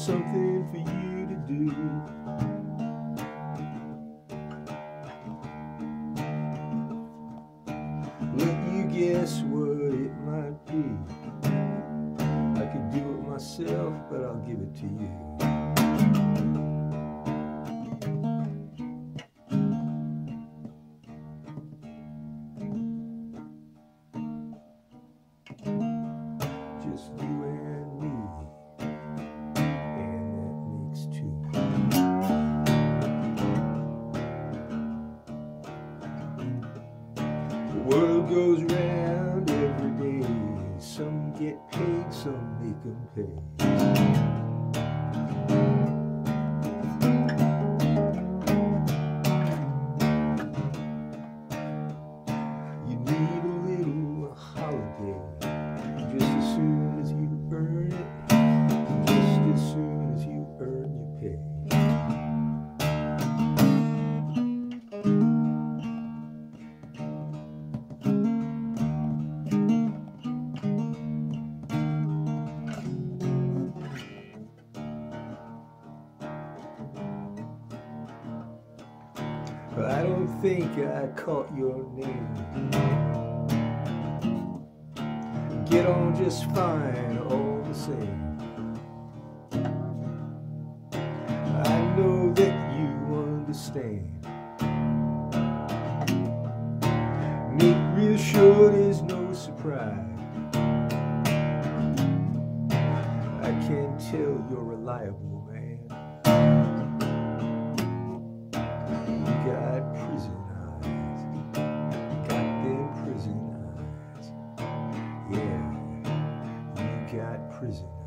something for you to do. Let you guess what it might be. I could do it myself, but I'll give it to you. Just you and me, and that makes two. The world goes round every day. Some get paid, some make them pay. You need a little holiday. Just as soon as you earn it, just as soon as you earn your pay. But I don't think I caught your name. Get on just fine all the same. I know that you understand. Make real sure there's no surprise. I can tell you're reliable, man. You got prison eyes. Got them prison eyes. Yeah, you got prison.